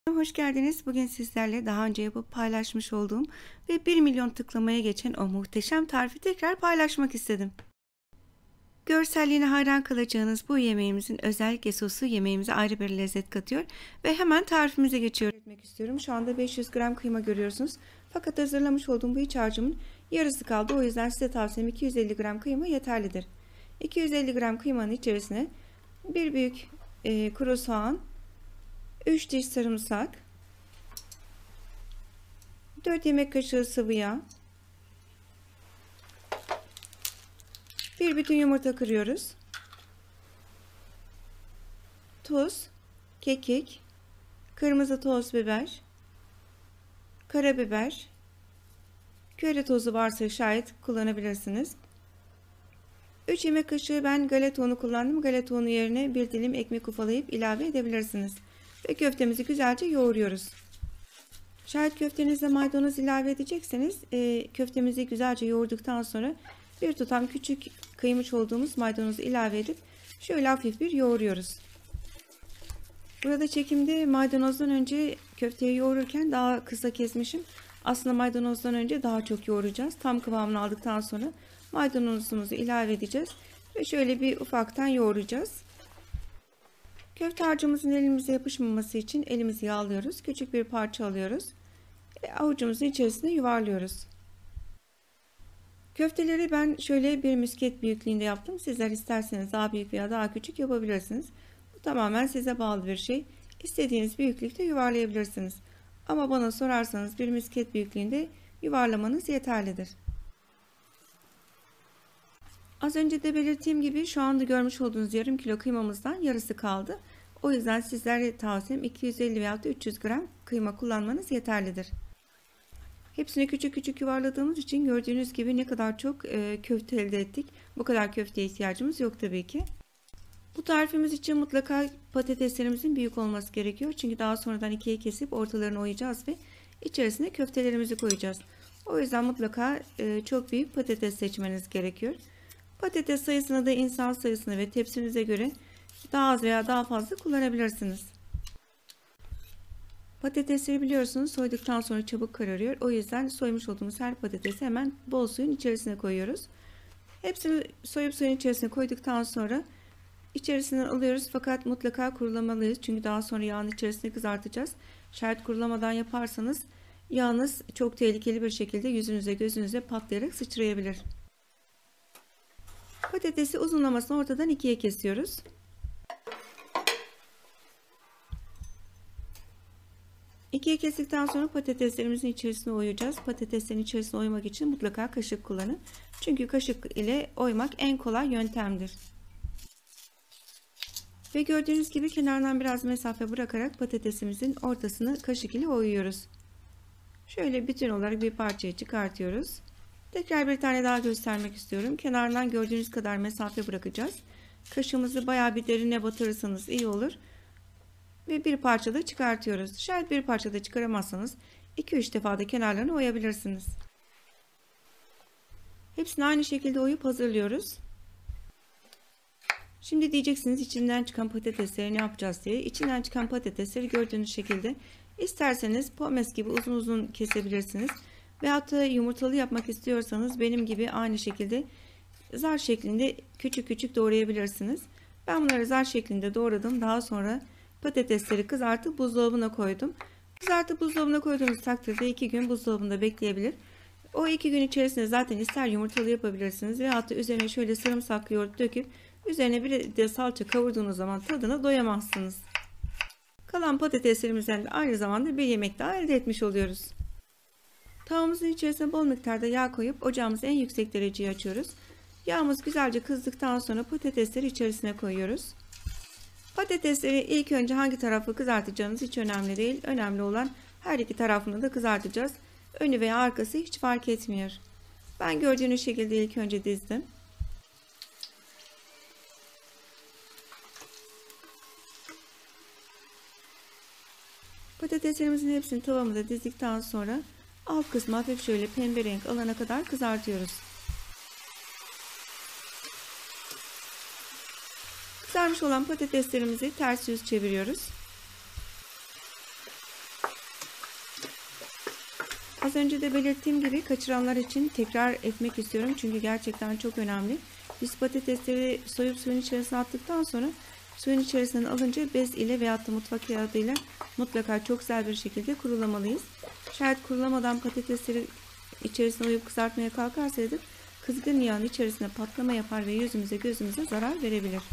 Hoş geldiniz. Bugün sizlerle daha önce yapıp paylaşmış olduğum ve 1 milyon tıklamaya geçen o muhteşem tarifi tekrar paylaşmak istedim. Görselliğine hayran kalacağınız bu yemeğimizin özellikle sosu yemeğimize ayrı bir lezzet katıyor ve hemen tarifimize geçiyorum. Şu anda 500 gram kıyma görüyorsunuz. Fakat hazırlamış olduğum bu iç harcımın yarısı kaldı. O yüzden size tavsiyem 250 gram kıyma yeterlidir. 250 gram kıymanın içerisine bir büyük kuru soğan, 3 diş sarımsak, 4 yemek kaşığı sıvı yağ, bir bütün yumurta kırıyoruz. Tuz, kekik, kırmızı toz biber, karabiber, köri tozu varsa şayet kullanabilirsiniz. 3 yemek kaşığı ben galeta unu kullandım. Galeta unu yerine bir dilim ekmek ufalayıp ilave edebilirsiniz. Ve köftemizi güzelce yoğuruyoruz. Şayet köftenizde maydanoz ilave edecekseniz köftemizi güzelce yoğurduktan sonra bir tutam küçük kıymış olduğumuz maydanozu ilave edip şöyle hafif bir yoğuruyoruz. Burada çekimde maydanozdan önce köfteyi yoğururken daha kısa kesmişim. Aslında maydanozdan önce daha çok yoğuracağız. Tam kıvamını aldıktan sonra maydanozumuzu ilave edeceğiz ve şöyle bir ufaktan yoğuracağız. Köfte harcımızın elimize yapışmaması için elimizi yağlıyoruz. Küçük bir parça alıyoruz. Avucumuzun içerisine yuvarlıyoruz. Köfteleri ben şöyle bir misket büyüklüğünde yaptım. Sizler isterseniz daha büyük veya daha küçük yapabilirsiniz. Bu tamamen size bağlı bir şey. İstediğiniz büyüklükte yuvarlayabilirsiniz. Ama bana sorarsanız bir misket büyüklüğünde yuvarlamanız yeterlidir. Az önce de belirttiğim gibi şu anda görmüş olduğunuz yarım kilo kıymamızdan yarısı kaldı. O yüzden sizlere tavsiyem 250 veya 300 gram kıyma kullanmanız yeterlidir. Hepsini küçük küçük yuvarladığımız için gördüğünüz gibi ne kadar çok köfte elde ettik. Bu kadar köfteye ihtiyacımız yok tabii ki. Bu tarifimiz için mutlaka patateslerimizin büyük olması gerekiyor. Çünkü daha sonradan ikiye kesip ortalarını oyacağız ve içerisine köftelerimizi koyacağız. O yüzden mutlaka çok büyük patates seçmeniz gerekiyor. Patates sayısını da insan sayısına ve tepsinize göre daha az veya daha fazla kullanabilirsiniz. Patatesleri biliyorsunuz soyduktan sonra çabuk kararıyor. O yüzden soymuş olduğumuz her patatesi hemen bol suyun içerisine koyuyoruz. Hepsini soyup suyun içerisine koyduktan sonra içerisinden alıyoruz. Fakat mutlaka kurulamalıyız. Çünkü daha sonra yağın içerisine kızartacağız. Şayet kurulamadan yaparsanız yağınız çok tehlikeli bir şekilde yüzünüze gözünüze patlayarak sıçrayabilir. Patatesi uzunlamasına ortadan ikiye kesiyoruz. İkiye kestikten sonra patateslerimizin içerisine oyacağız. Patateslerin içerisine oymak için mutlaka kaşık kullanın. Çünkü kaşık ile oymak en kolay yöntemdir. Ve gördüğünüz gibi kenardan biraz mesafe bırakarak patatesimizin ortasını kaşık ile oyuyoruz. Şöyle bütün olarak bir parçayı çıkartıyoruz. Tekrar bir tane daha göstermek istiyorum. Kenardan gördüğünüz kadar mesafe bırakacağız. Kaşığımızı bayağı bir derine batırırsanız iyi olur. Ve bir parça da çıkartıyoruz. Şayet bir parça da çıkaramazsanız 2-3 defa da kenarlarını oyabilirsiniz. Hepsini aynı şekilde oyup hazırlıyoruz. Şimdi diyeceksiniz içinden çıkan patatesleri ne yapacağız diye. İçinden çıkan patatesleri gördüğünüz şekilde isterseniz pomes gibi uzun uzun kesebilirsiniz. Veyahut da yumurtalı yapmak istiyorsanız benim gibi aynı şekilde zar şeklinde küçük küçük doğrayabilirsiniz. Ben bunları zar şeklinde doğradım. Daha sonra patatesleri kızartıp buzdolabına koydum. Kızartıp buzdolabına koyduğunuz takdirde 2 gün buzdolabında bekleyebilir. O 2 gün içerisinde zaten ister yumurtalı yapabilirsiniz veyahut da üzerine şöyle sarımsaklı yoğurt döküp üzerine bir de salça kavurduğunuz zaman tadına doyamazsınız. Kalan patateslerimizden de aynı zamanda bir yemek daha elde etmiş oluyoruz. Tavamızın içerisine bol miktarda yağ koyup ocağımızı en yüksek dereceye açıyoruz. Yağımız güzelce kızdıktan sonra patatesleri içerisine koyuyoruz. Patatesleri ilk önce hangi tarafı kızartacağınız hiç önemli değil. Önemli olan her iki tarafını da kızartacağız. Önü veya arkası hiç fark etmiyor. Ben gördüğünüz şekilde ilk önce dizdim. Patateslerimizin hepsini tavamıza dizdikten sonra alt kısmı hafif şöyle pembe renk alana kadar kızartıyoruz. Kızarmış olan patateslerimizi ters yüz çeviriyoruz. Az önce de belirttiğim gibi kaçıranlar için tekrar etmek istiyorum. Çünkü gerçekten çok önemli. Biz patatesleri soyup suyun içerisine attıktan sonra suyun içerisinden alınca bez ile veyahut da mutfak kağıdı ile mutlaka çok güzel bir şekilde kurulamalıyız. Şayet kurulamadan patatesleri içerisine uyup kızartmaya kalkarsaydık kızgın yağın içerisine patlama yapar ve yüzümüze gözümüze zarar verebilir.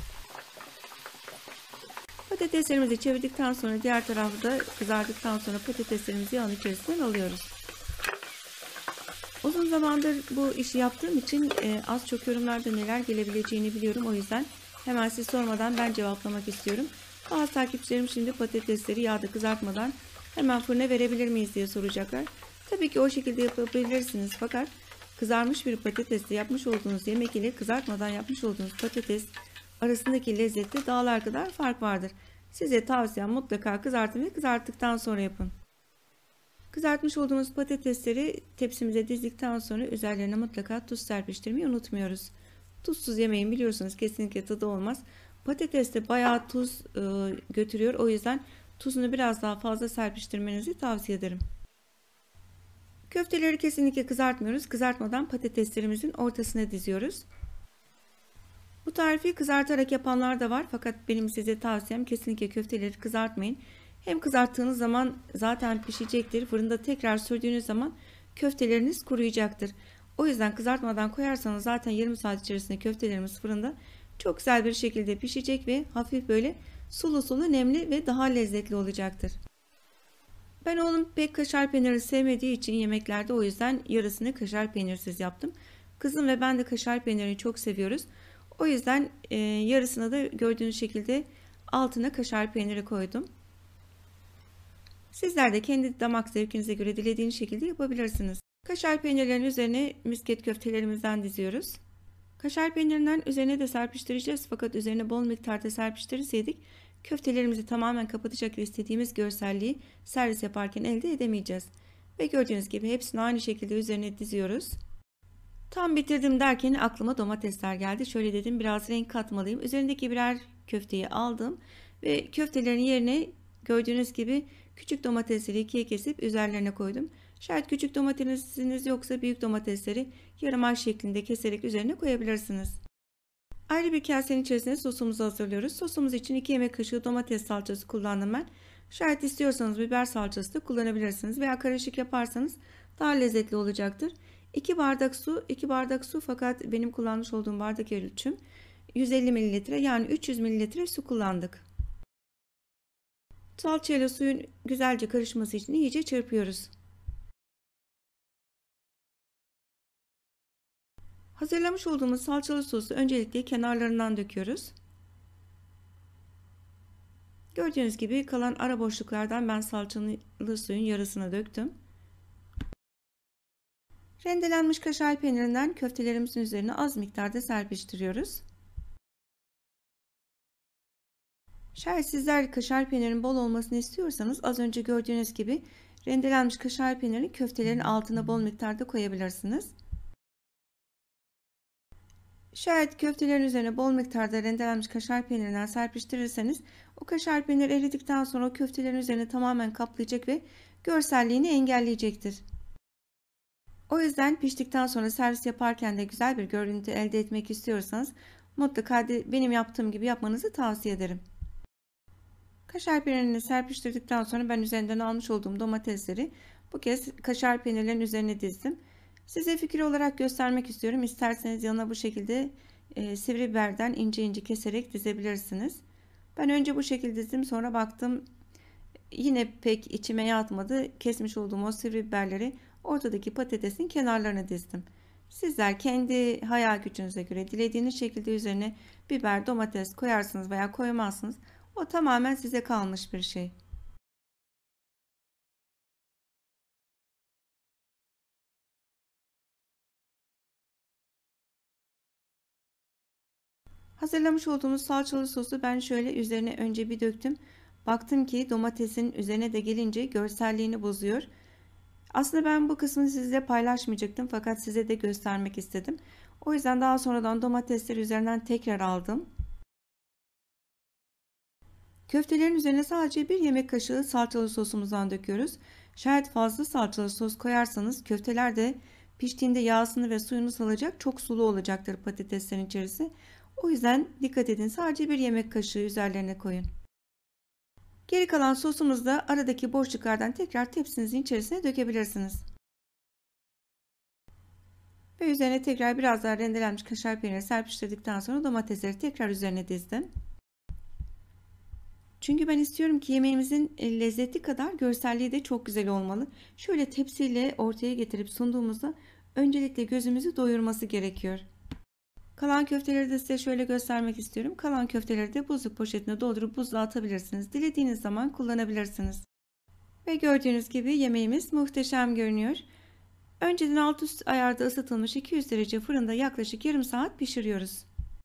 Patateslerimizi çevirdikten sonra diğer tarafı da kızardıktan sonra patateslerimizi yağın içerisinden alıyoruz. Uzun zamandır bu işi yaptığım için az çok yorumlarda neler gelebileceğini biliyorum. O yüzden hemen siz sormadan ben cevaplamak istiyorum. Bazı takipçilerim şimdi patatesleri yağda kızartmadan hemen fırına verebilir miyiz diye soracaklar. Tabii ki o şekilde yapabilirsiniz, fakat kızarmış bir patatesle yapmış olduğunuz yemek ile kızartmadan yapmış olduğunuz patates arasındaki lezzette dağlar kadar fark vardır. Size tavsiyem mutlaka kızartın ve kızarttıktan sonra yapın. Kızartmış olduğumuz patatesleri tepsimize dizdikten sonra üzerlerine mutlaka tuz serpiştirmeyi unutmuyoruz. Tuzsuz yemeğin biliyorsunuz kesinlikle tadı olmaz. Patates de bayağı tuz götürüyor. O yüzden tuzunu biraz daha fazla serpiştirmenizi tavsiye ederim. Köfteleri kesinlikle kızartmıyoruz. Kızartmadan patateslerimizin ortasına diziyoruz. Bu tarifi kızartarak yapanlar da var, fakat benim size tavsiyem kesinlikle köfteleri kızartmayın. Hem kızarttığınız zaman zaten pişecektir. Fırında tekrar sürdüğünüz zaman köfteleriniz kuruyacaktır. O yüzden kızartmadan koyarsanız zaten yarım saat içerisinde köftelerimiz fırında çok güzel bir şekilde pişecek ve hafif böyle sulu sulu, nemli ve daha lezzetli olacaktır. Ben oğlum pek kaşar peyniri sevmediği için yemeklerde, o yüzden yarısını kaşar peynirsiz yaptım. Kızım ve ben de kaşar peynirini çok seviyoruz. O yüzden yarısını da gördüğünüz şekilde altına kaşar peyniri koydum. Sizler de kendi damak zevkinize göre dilediğiniz şekilde yapabilirsiniz. Kaşar peynirlerin üzerine misket köftelerimizden diziyoruz. Kaşar peynirinden üzerine de serpiştireceğiz, fakat üzerine bol miktarda serpiştirirseydik köftelerimizi tamamen kapatacak ve istediğimiz görselliği servis yaparken elde edemeyeceğiz. Ve gördüğünüz gibi hepsini aynı şekilde üzerine diziyoruz. Tam bitirdim derken aklıma domatesler geldi. Şöyle dedim, biraz renk katmalıyım. Üzerindeki birer köfteyi aldım ve köftelerin yerine gördüğünüz gibi küçük domatesleri ikiye kesip üzerlerine koydum. Şayet küçük domatesiniz yoksa büyük domatesleri yarım ay şeklinde keserek üzerine koyabilirsiniz. Ayrı bir kasenin içerisine sosumuzu hazırlıyoruz. Sosumuz için 2 yemek kaşığı domates salçası kullandım ben. Şayet istiyorsanız biber salçası da kullanabilirsiniz veya karışık yaparsanız daha lezzetli olacaktır. 2 bardak su, 2 bardak su, fakat benim kullanmış olduğum bardak ölçüm 150 ml, yani 300 ml su kullandık. Salçayla suyun güzelce karışması için iyice çırpıyoruz. Hazırlamış olduğumuz salçalı sosu öncelikle kenarlarından döküyoruz. Gördüğünüz gibi kalan ara boşluklardan ben salçalı suyun yarısını döktüm. Rendelenmiş kaşar peynirinden köftelerimizin üzerine az miktarda serpiştiriyoruz. Şayet sizler kaşar peynirinin bol olmasını istiyorsanız az önce gördüğünüz gibi rendelenmiş kaşar peynirini köftelerin altına bol miktarda koyabilirsiniz. Şayet köftelerin üzerine bol miktarda rendelenmiş kaşar peynirinden serpiştirirseniz o kaşar peynir eridikten sonra o köftelerin üzerine tamamen kaplayacak ve görselliğini engelleyecektir. O yüzden piştikten sonra servis yaparken de güzel bir görüntü elde etmek istiyorsanız mutlaka benim yaptığım gibi yapmanızı tavsiye ederim. Kaşar peynirini serpiştirdikten sonra ben üzerinden almış olduğum domatesleri bu kez kaşar peynirlerin üzerine dizdim. Size fikir olarak göstermek istiyorum. İsterseniz yanına bu şekilde sivri biberden ince ince keserek dizebilirsiniz. Ben önce bu şekilde dizdim, sonra baktım yine pek içime yatmadı. Kesmiş olduğum o sivri biberleri ortadaki patatesin kenarlarına dizdim. Sizler kendi hayal gücünüze göre dilediğiniz şekilde üzerine biber, domates koyarsınız veya koymazsınız. O tamamen size kalmış bir şey. Hazırlamış olduğumuz salçalı sosu ben şöyle üzerine önce bir döktüm. Baktım ki domatesin üzerine de gelince görselliğini bozuyor. Aslında ben bu kısmını sizle paylaşmayacaktım, fakat size de göstermek istedim. O yüzden daha sonradan domatesleri üzerinden tekrar aldım. Köftelerin üzerine sadece 1 yemek kaşığı salçalı sosumuzdan döküyoruz. Şayet fazla salçalı sos koyarsanız köfteler de piştiğinde yağsını ve suyunu salacak, çok sulu olacaktır patateslerin içerisi. O yüzden dikkat edin, sadece 1 yemek kaşığı üzerlerine koyun. Geri kalan sosumuzu da aradaki boşluklardan tekrar tepsinizin içerisine dökebilirsiniz. Ve üzerine tekrar biraz daha rendelenmiş kaşar peyniri serpiştirdikten sonra domatesleri tekrar üzerine dizdim. Çünkü ben istiyorum ki yemeğimizin lezzeti kadar görselliği de çok güzel olmalı. Şöyle tepsiyle ortaya getirip sunduğumuzda öncelikle gözümüzü doyurması gerekiyor. Kalan köfteleri de size şöyle göstermek istiyorum. Kalan köfteleri de buzluk poşetine doldurup buzluğa atabilirsiniz. Dilediğiniz zaman kullanabilirsiniz. Ve gördüğünüz gibi yemeğimiz muhteşem görünüyor. Önceden alt üst ayarda ısıtılmış 200 derece fırında yaklaşık yarım saat pişiriyoruz.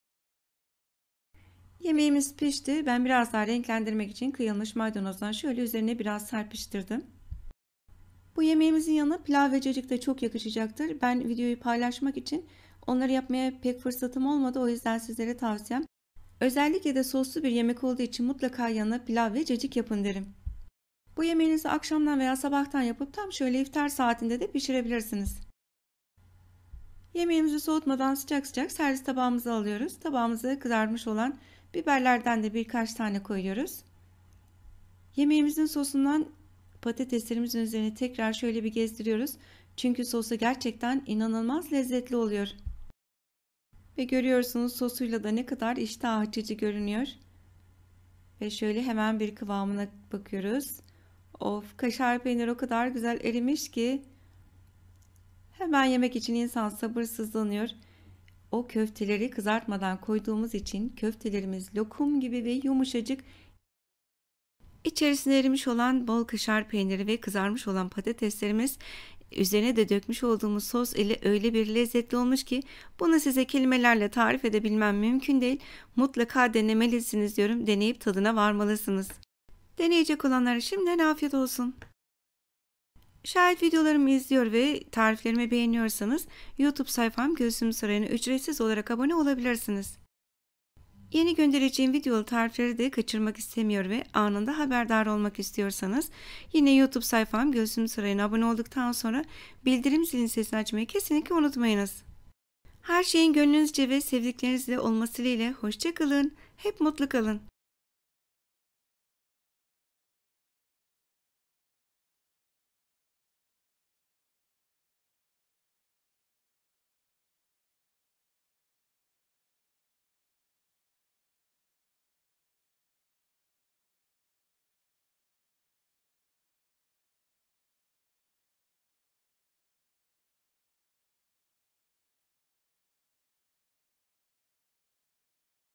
Yemeğimiz pişti. Ben biraz daha renklendirmek için kıyılmış maydanozdan şöyle üzerine biraz serpiştirdim. Bu yemeğimizin yanına pilav ve cacık da çok yakışacaktır. Ben videoyu paylaşmak için onları yapmaya pek fırsatım olmadı. O yüzden sizlere tavsiyem, özellikle de soslu bir yemek olduğu için mutlaka yanına pilav ve cacık yapın derim. Bu yemeğinizi akşamdan veya sabahtan yapıp tam şöyle iftar saatinde de pişirebilirsiniz. Yemeğimizi soğutmadan sıcak sıcak servis tabağımıza alıyoruz. Tabağımıza kızarmış olan biberlerden de birkaç tane koyuyoruz. Yemeğimizin sosundan patateslerimizin üzerine tekrar şöyle bir gezdiriyoruz. Çünkü sosu gerçekten inanılmaz lezzetli oluyor. Ve görüyorsunuz sosuyla da ne kadar iştah açıcı görünüyor. Ve şöyle hemen bir kıvamına bakıyoruz. Of, kaşar peynir o kadar güzel erimiş ki hemen yemek için insan sabırsızlanıyor. O köfteleri kızartmadan koyduğumuz için köftelerimiz lokum gibi ve yumuşacık. İçerisine erimiş olan bol kaşar peyniri ve kızarmış olan patateslerimiz üzerine de dökmüş olduğumuz sos ile öyle bir lezzetli olmuş ki bunu size kelimelerle tarif edebilmem mümkün değil. Mutlaka denemelisiniz diyorum. Deneyip tadına varmalısınız. Deneyecek olanlara şimdiden afiyet olsun. Şayet videolarımı izliyor ve tariflerimi beğeniyorsanız YouTube sayfam Gülsüm Sarayı'na ücretsiz olarak abone olabilirsiniz. Yeni göndereceğim videolu tarifleri de kaçırmak istemiyor ve anında haberdar olmak istiyorsanız yine YouTube sayfam Gülsüm Sarayı'na abone olduktan sonra bildirim zilini sesini açmayı kesinlikle unutmayınız. Her şeyin gönlünüzce ve sevdiklerinizle olması dileğiyle hoşça kalın, hep mutlu kalın.